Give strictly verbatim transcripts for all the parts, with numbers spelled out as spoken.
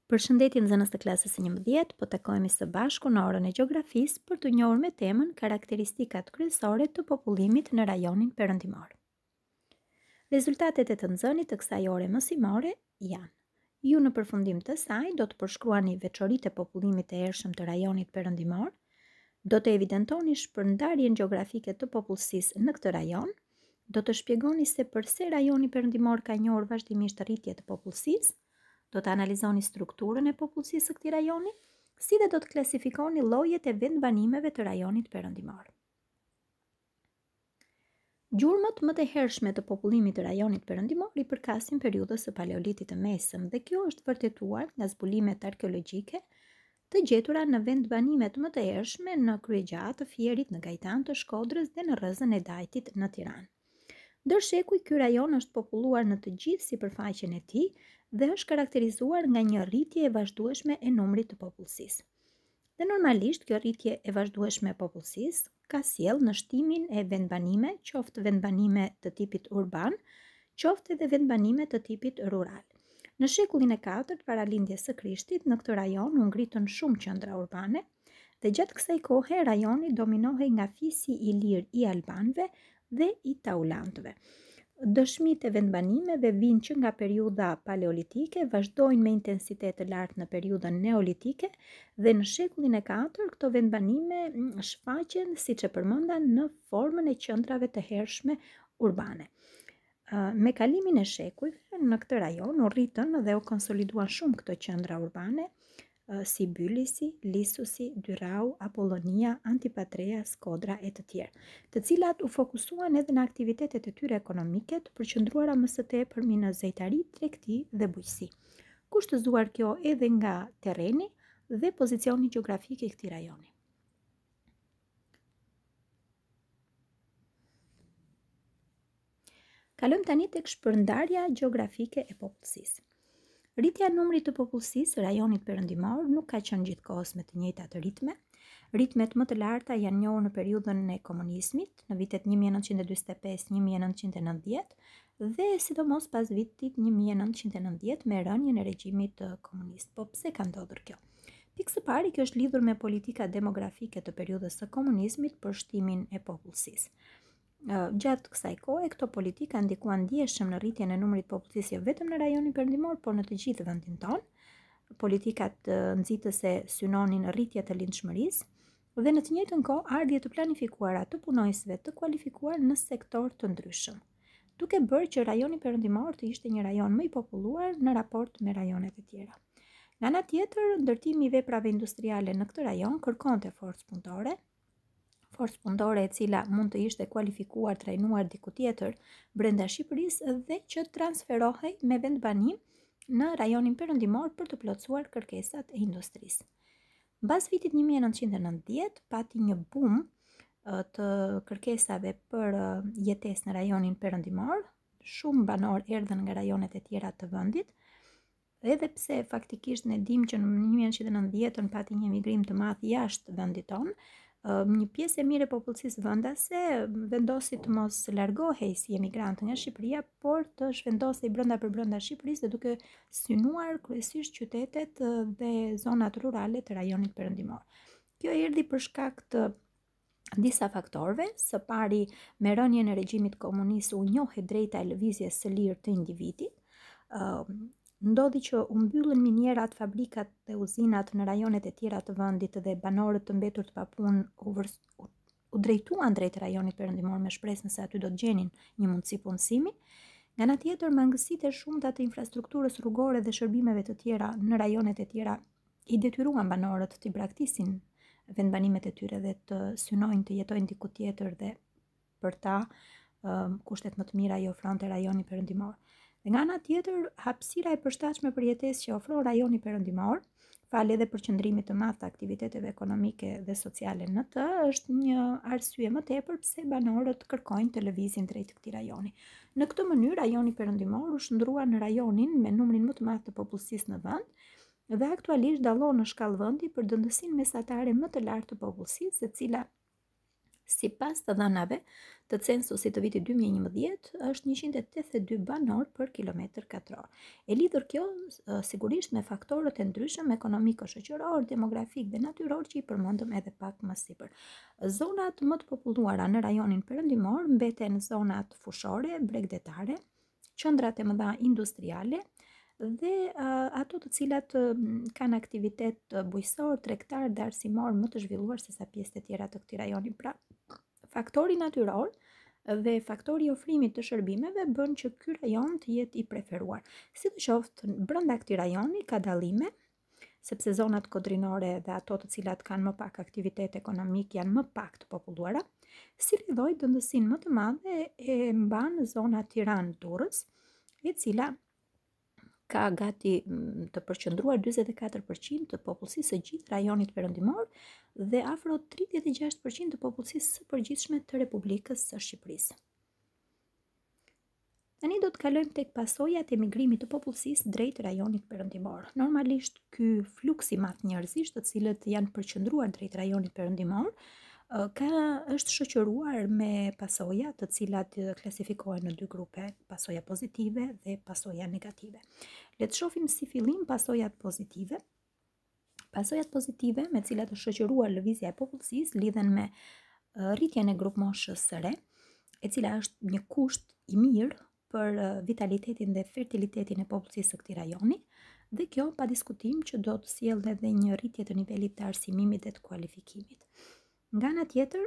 Përshëndetje nxënës të klasës së njëmbëdhjetë, po takohemi së bashku në orën e gjeografisë për të njohur me temën karakteristikat kryesore të popullimit në rajonin perëndimor. Rezultatet e të nxënit të kësaj ore mësimore janë: ju në përfundim të saj do të përshkruani veçoritë e popullimit të ershëm të rajonit perëndimor, do të evidentoni shpërndarjen gjeografike të popullsisë në këtë rajon, do të shpjegoni se përse rajoni perëndimor ka njohur vazhdimisht rritje të popullsisë, do të analizoni strukturën e popullsisë së këtij rajoni, si dhe do të klasifikoni llojet e vendbanimeve të rajonit perëndimor. Gjurmët më të hershme të popullimit të rajonit perëndimor i përkasin periudhës së Paleolitit të Mesëm dhe kjo është vërtetuar nga zbulimet arkeologjike të gjetura në vendbanimet më të hershme në Kryegjatë të Fierit, në Gajtan të Shkodrës dhe në rrezën e Dajtit në Tiranë. Ndër shekuj, ky rajon është populluar në të gjithë sipërfaqen e tij dhe është karakterizuar nga një rritje e vazhdueshme e numrit të popullsisë. Dhe normalisht kjo rritje e vazhdueshme e popullsisë ka sjellë në shtimin e vendbanime, qoftë vendbanime të tipit urban, qoftë edhe vendbanime të tipit rural. Në shekullin e katërt para lindjes së Krishtit, në këtë rajon u ngritën shumë qendra urbane dhe gjatë kësaj kohe rajoni dominohej nga fisi i lirë i albanëve dhe i taulantëve. Dëshmitë e vendbanimeve vijnë që nga periudha paleolitike, vazhdojnë me intensitet të lartë në periudhën neolitike dhe në shekullin e katërt këto vendbanime shfaqen, siç e përmenda, në formën e qendrave të hershme urbane. Me kalimin e shekujve në këtë rajon u rritën dhe u konsoliduan shumë këto qendra urbane, si Bylisi, Lisusi, Dyrau, Apollonia, Antipatrea, Skodra e të tjerë, të cilat u fokusuan edhe në aktivitetet e tyre ekonomike të përqendruara më së tepërmi në zejtari, tregti dhe bujqësi. Kushtëzuar kjo edhe nga terreni dhe pozicioni gjeografik i këtij rajoni. Kalojmë tani tek shpërndarja gjeografike e popullsisë. Rritja e numrit të popullsisë së rajonit perëndimor nuk ka qenë gjithkohës me të njëjtat ritme. Ritmet më të larta janë njohur në periudhën e komunizmit, në vitet një mijë e nëntëqind e dyqindë e pesë deri në një mijë e nëntëqind e nëntëdhjetë dhe sidomos pas vitit një mijë e nëntëqind e nëntëdhjetë me rënien e regjimit komunist. Po pse ka ndodhur kjo? Pikë së pari, kjo është lidhur me politika demografike të periudhës së komunizmit për shtimin e popullsisë. Gjatë kësaj kohe, këto politika ndikuan ndjeshëm në rritjen e numrit popullsisë jo vetëm në rajonin perëndimor, por në të gjithë vendin tonë. Politikat nxitëse synonin rritje të lindshmërisë dhe në të njëjtën kohë ardhje të planifikuara të punojësve të kualifikuar në sektor të ndryshëm, duke bërë që rajoni perëndimor të ishte një rajon më i populluar në raport me rajonet e tjera. Nga ana tjetër, ndërtimi i veprave industriale në këtë rajon kërkonte forcë punëtore, forcë punëtore e cila mund të ishte kualifikuar, trajnuar diku tjetër brenda Shqipërisë dhe që transferohej me vendbanim në rajonin perëndimor për të plotësuar kërkesat e industrisë. Mbas vitit një mijë e nëntëqind e nëntëdhjetë pati një boom të kërkesave për jetesë në rajonin perëndimor, shumë banorë erdhën nga rajonet e tjera të vendit, edhe pse faktikisht ne dimë që në një mijë e nëntëqind e nëntëdhjetën pati një emigrim të madh jashtë vendit tonë. Një pjesë e mirë e popullsisë vendase vendosi të mos largohej si emigrantë nga Shqipëria, por të zhvendosej brenda për brenda Shqipërisë dhe duke synuar kryesisht qytetet dhe zonat rurale të rajonit perëndimor. Kjo erdhi për shkak të disa faktorëve. Së pari, me rënien e regjimit komunist u njohej drejta e lëvizjes së lirë të individit. Ndodhi që u mbyllën minierat, fabrikat dhe uzinat në rajonet e tjera të vendit dhe banorët të mbetur të papunë u, u, u drejtuan drejt rajonit perëndimor me shpresën se aty do të gjenin një mundësi punësimi. Nga ana tjetër, mangësitë e shumta të infrastrukturës rrugore dhe shërbimeve të tjera në rajonet e tjera i detyruan banorët të braktisin vendbanimet e tyre dhe të synojnë të jetojnë diku tjetër dhe për ta um, kushtet më të mira i ofronte rajoni perëndimor. Dhe nga ana tjetër, hapësira e përshtatshme për jetesë që ofron rajoni perëndimor, fal edhe përqendrimit të madh të aktiviteteve ekonomike dhe sociale në të, është një arsye më tepër pse banorët kërkojnë të lëvizin drejt këtij rajoni. Në këtë mënyrë, rajoni perëndimor u shndrua në rajonin me numrin më të madh të popullsisë në vend dhe aktualisht dallon në shkallë vendi për dëndësinë mesatare më të lartë të popullsisë, e cila Sipas të dhënave të censusit të vitit dy mijë e njëmbëdhjetë, është njëqind e tetëdhjetë e dy banor për kilometër katror. E lidhur kjo sigurisht me faktorët e ndryshëm ekonomiko-shoqëror, demografik dhe natyror që i përmendëm edhe pak më sipër. Zonat më të populluara në rajonin perëndimor mbeten zonat fushore, bregdetare, qendrat e mëdha industriale dhe uh, ato të cilat uh, kanë aktivitet uh, bujqësor, tregtar dhe arsimor më të zhvilluar se sa pjesët e tjera të këtij rajoni. Pra, faktori natyror dhe faktori i ofrimit të shërbimeve bën që ky rajon të jetë i preferuar. Sidoqoftë, brenda këtij rajoni ka dallime, sepse zonat kodrinore dhe ato të cilat kanë më pak aktivitet ekonomik janë më pak të populluara, si lidhoj dëndësinë më të madhe e mban zona Tiranë-Durrës, e cila ka gati të përqendruar njëzet e katër përqind të popullsisë së gjithë rajonit perëndimor dhe afro tridhjetë e gjashtë përqind të popullsisë së përgjithshme të Republikës së Shqipërisë. Tani do të kalojmë tek pasojat e migrimit të popullsisë drejt rajonit perëndimor. Normalisht ky fluks i madh njerëzish, të cilët janë përqendruar drejt rajonit perëndimor, ka është shoqëruar me pasoja të cilat klasifikohen në dy grupe, pasoja pozitive dhe pasoja negative. Le të shohim si fillim pasojat pozitive. Pasojat pozitive me të cilat është shoqëruar lëvizja e popullsisë lidhen me rritjen e grupmoshës së re, e cila është një kusht i mirë për vitalitetin dhe fertilitetin e popullsisë së këtij rajoni, dhe kjo pa diskutim që do të sjellë edhe një rritje të nivelit të arsimimit dhe të kualifikimit. Nga ana tjetër,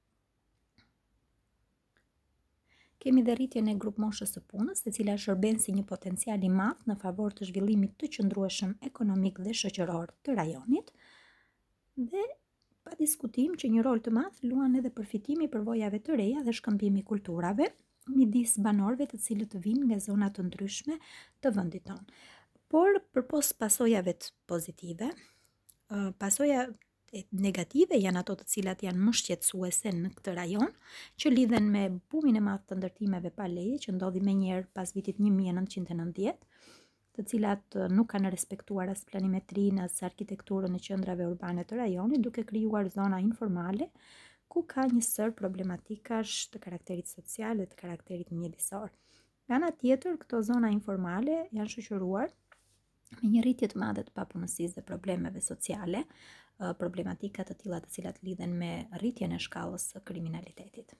kemi dhe rritjen e grupmoshës së punës, e cila shërben si një potencial i madh në favor të zhvillimit të qëndrueshëm ekonomik dhe shoqëror të rajonit, dhe pa diskutim që një rol të madh luan edhe përfitimi i përvojave të reja dhe shkëmbimi i kulturave midis banorëve të cilët vinë nga zona të ndryshme të vendit tonë. Por përpos pasojave pozitive, pasoja negative janë ato të cilat janë më shqetësuese në këtë rajon, që lidhen me bumin e madh të ndërtimeve pa leje që ndodhi menjëherë pas vitit një mijë e nëntëqind e nëntëdhjetë, të cilat nuk kanë respektuar as planimetrinë as arkitekturën e qendrave urbane të rajonit, duke krijuar zona informale ku ka një sër problematikash të karakterit social dhe të karakterit mjedisor. Nga ana tjetër, këto zona informale janë shoqëruar me një rritje të madhe të papunësisë dhe problemeve sociale, problematika të tilla të cilat lidhen me rritjen e shkallës së kriminalitetit.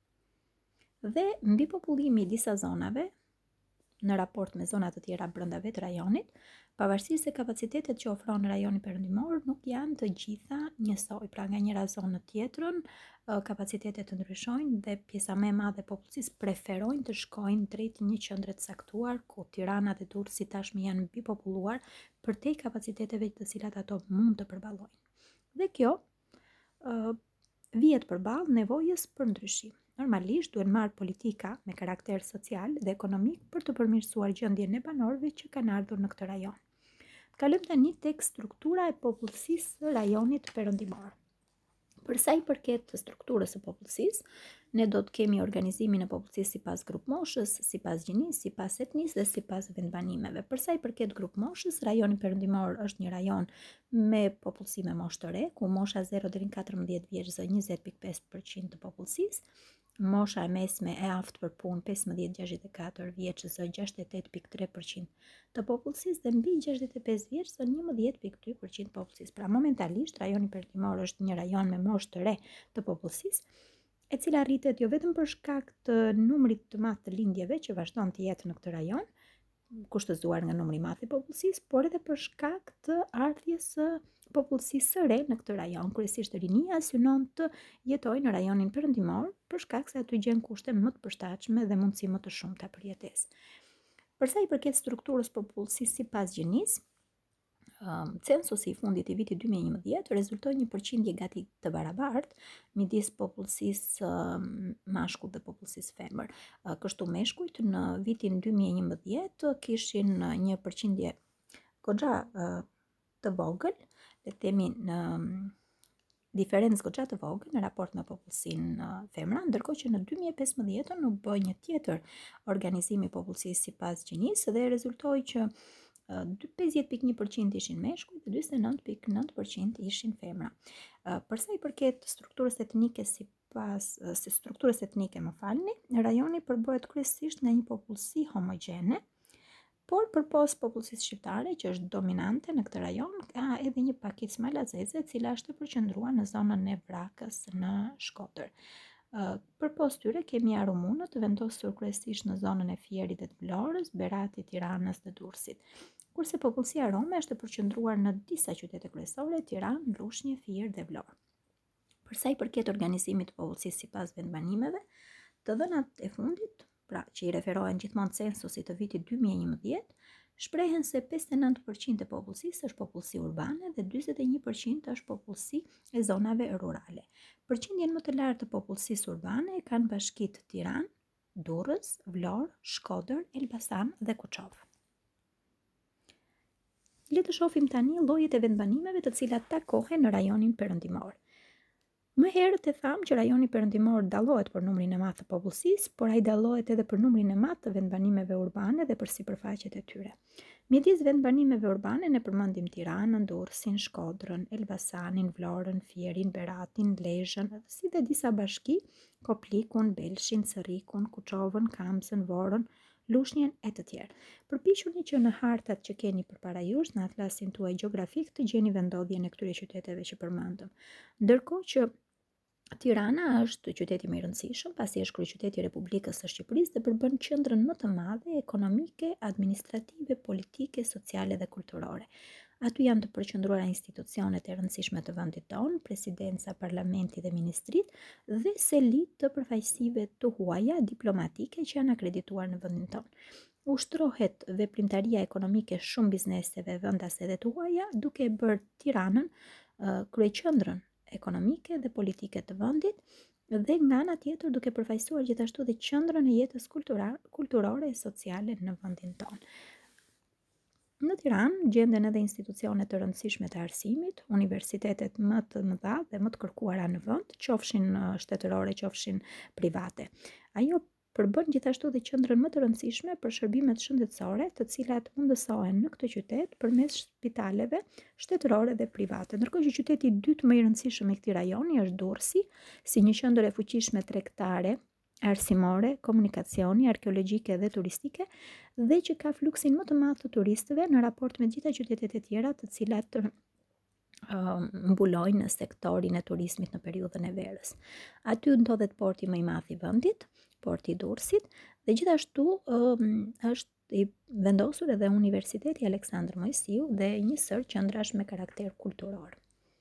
Dhe mbi popullimi i disa zonave në raport me zona të tjera brenda vetë rajonit, pavarësisht se kapacitetet që ofron rajoni perëndimor nuk janë të gjitha njësoj. Pra, nga njëra zonë në tjetrën, kapacitetet të ndryshojnë dhe pjesa më e madhe e popullsisë preferojnë të shkojnë drejt një qendre të caktuar, ku Tirana dhe Durrësi si tashmë janë mbipopulluar përtej kapaciteteve të cilat ato mund të përballojnë. Dhe kjo uh, vihet përballë nevojës për ndryshim. Normalisht duhet marrë politika me karakter social dhe ekonomik për të përmirësuar gjendjen e banorëve që kanë ardhur në këtë rajon. Kalojmë tani tek struktura e popullsisë së rajonit perëndimor. Për sa i përket të strukturës së popullsisë, ne do të kemi organizimin e popullsisë sipas grupmoshës, sipas gjinisë, sipas etnisë dhe sipas vendbanimeve. Për sa i përket grupmoshës, rajoni perëndimor është një rajon me popullsi me moshë të re, ku mosha zero deri në katërmbëdhjetë vjeç zë njëzet pikë pesë përqind të popullsisë, mosha e mesme e aftë për punë pesëmbëdhjetë deri në gjashtëdhjetë e katër vjeç zë gjashtëdhjetë e tetë pikë tre përqind të popullsisë dhe mbi gjashtëdhjetë e pesë vjeç zë njëmbëdhjetë pikë dy përqind të popullsisë. Pra, momentalisht rajoni perëndimor është një rajon me moshë të re të popullsisë, e cila rritet jo vetëm për shkak të numrit të madh të lindjeve që vazhdon të jetë në këtë rajon, kushtëzuar nga numri i madh i popullsisë, por edhe për shkak të ardhjes së popullsisë së re në këtë rajon. Kryesisht rinia synon të jetojë në rajonin perëndimor për shkak se aty gjen kushte më të përshtatshme dhe mundësi më të shumta për jetesë. Për sa i përket strukturës popullsisë sipas gjinisë, um, censusi i fundit i vitit dy mijë e njëmbëdhjetë rezultoi një përqindje gati të barabartë midis popullsisë um, mashkull dhe popullsisë femër. Uh, kështu meshkujt në vitin dy mijë e njëmbëdhjetë kishin uh, një përqindje goxha uh, të vogël, le të themi në diferencë goxha të vogël në raport me popullsinë uh, femra, ndërkohë që në dy mijë e pesëmbëdhjetë u bë një tjetër organizim i popullsisë sipas gjinisë dhe rezultoi që pesëdhjetë pikë një përqind ishin meshkuj dhe njëzet e nëntë pikë nëntë përqind ishin femra. Uh, Përsa i përket strukturës etnike si Sipas së strukturës etnike, më falni, rajoni përbëhet kryesisht nga një popullsi homogjene, por përpos popullsisë shqiptare që është dominante në këtë rajon, ka edhe një pakicë malazeze e cila është e përqendruar në zonën e Vrakës në Shkodër. Uh, përpos tyre kemi arumunët vendosur kryesisht në zonën e Fierit dhe të Vlorës, Beratit, Tiranës dhe Durrësit. Kurse popullsia rome është e përqendruar në disa qytete kryesore, Tiranë, Lushnjë, Fier dhe Vlorë. Për sa i përket organizimit të popullsisë sipas vendbanimeve, të dhënat e fundit, pra që i referohen gjithmonë censusit të vitit dy mijë e njëmbëdhjetë, shprehen se pesëdhjetë e nëntë përqind e popullsisë është popullsi urbane dhe njëzet e një përqind është popullsi e zonave rurale. Përqindjen më të lartë të popullsisë urbane kanë bashkitë Tiranë, Durrës, Vlorë, Shkodër, Elbasan dhe Kuçovë. Le të shohim tani llojet e vendbanimeve të cilat takohen në rajonin perëndimor. Më herët e thamë që rajoni perëndimor dallohet për numrin e madh të popullsisë, por ai dallohet edhe për numrin e madh të vendbanimeve urbane dhe për sipërfaqet e tyre. Midis vendbanimeve urbane ne përmendim Tiranën, Durrësin, Shkodrën, Elbasanin, Vlorën, Fierin, Beratin, Lezhën, si dhe disa bashki, Koplikun, Belshin, Sërrikun, Kuçovën, Kamsën, Vorën, Lushnjën e të tjerë. Përpiquni që në hartat që keni përpara jush, në atlasin tuaj gjeografik, të gjeni vendodhjen e këtyre qyteteve që përmendëm. Ndërkohë që Tirana është qyteti më i rëndësishëm, pasi është kryeqyteti i Republikës së Shqipërisë dhe përbën qendrën më të madhe ekonomike, administrative, politike, sociale dhe kulturore. Aty janë të përqendruara institucionet e rëndësishme të vendit tonë, presidenca, parlamenti dhe ministritë dhe selit të përfaqësive të huaja diplomatike që janë akredituar në vendin tonë. Ushtrohet veprimtaria ekonomike shumë bizneseve vendase dhe të huaja, duke bërë Tiranën uh, kryeqendrën ekonomike dhe politike të vendit dhe nga ana tjetër duke përfaqësuar gjithashtu dhe qendrën e jetës kulturore e sociale në vendin tonë. Në Tiranë gjenden edhe institucione të rëndësishme të arsimit, universitetet më të mëdha dhe më të kërkuara në vend, qofshin shtetërore, qofshin private. Ajo përbën gjithashtu dhe qendrën më të rëndësishme për shërbimet shëndetësore, të cilat mundësohen në këtë qytet përmes spitaleve shtetërore dhe private. Ndërkohë që qyteti i dytë më i rëndësishëm i këtij rajoni është Durrësi, si një qendër e fuqishme tregtare, arsimore, komunikacioni, arkeologjike dhe turistike, dhe që ka fluksin më të madh të turistëve në raport me gjitha qytetet e tjera të cilat uh, mbulojnë në sektorin e turizmit në periudhën e verës. Aty ndodhet porti më i madh i vendit, porti i Durrësit, dhe gjithashtu um, është i vendosur edhe Universiteti Aleksandër Mojsiu dhe një sër qendrash me karakter kulturor.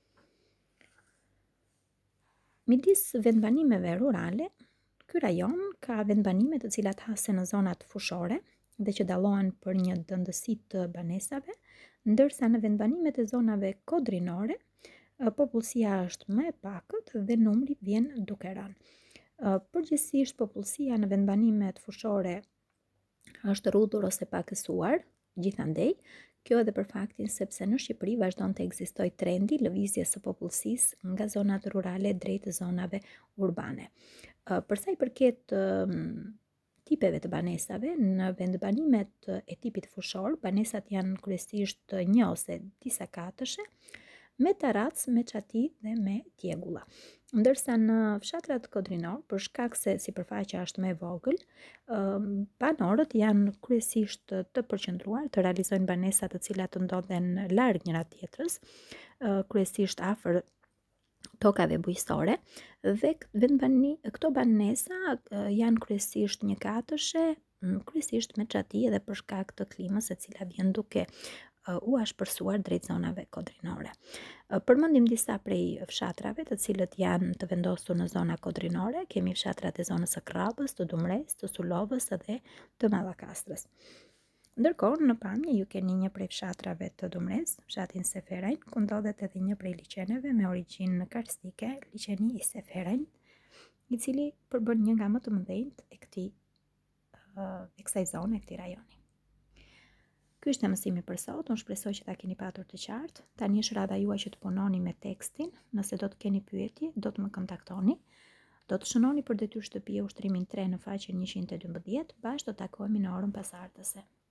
Midis vendbanimeve rurale, ky rajon ka vendbanime të cilat hasen në zonat fushore dhe që dallohen për një dëndësi të banesave, ndërsa në vendbanimet e zonave kodrinore, popullsia është më e pakët dhe numri vjen duke rënë. Përgjithsisht popullsia në vendbanimet fushore është rrudhur ose pakësuar, gjithandej, kjo edhe për faktin sepse në Shqipëri vazhdon të ekzistojë trendi lëvizjes së popullsisë nga zonat rurale drejt zonave urbane. Për sa i përket tipeve të banesave, në vendbanimet e tipit fushor, banesat janë kryesisht një ose disa katëshe, me tarac, me çati dhe me tjegulla. Ndërsa në fshatrat kodrinor, për shkak se sipërfaqja është më e vogël, banorët janë kryesisht të përqendruar, të realizojnë banesa të cilat ndodhen larg njëra tjetrës, kryesisht afër tokave bujqësore, dhe vendbani, këto banesa janë kryesisht një katëshe, kryesisht me çati edhe për shkak të klimës e cila vjen duke u ashpërsuar drejt zonave kodrinore. Përmendim disa prej fshatrave të cilët janë të vendosur në zona kodrinore, kemi fshatrat e zonës së Krapës, të Dumres, të Sulovës dhe të Mallakastrës. Ndërkohë në pamje ju keni një prej fshatrave të Dumres, fshatin Seferajn, ku ndodhet edhe një prej liçeneve me origjinë karstike, liçeni i Seferajn, i cili përbën një nga më të mëdhenjt e këtij e kësaj zone, e këtij rajoni. Ky është mësimi për sot, unë shpresoj që ta keni patur të qartë. Tani është rada juaj që të punoni me tekstin, nëse do të keni pyetje, do të më kontaktoni. Do të shënoni për detyrë shtëpie ushtrimin tre në faqen njëqind e dymbëdhjetë, bashkë do takohemi në orën pasardhëse.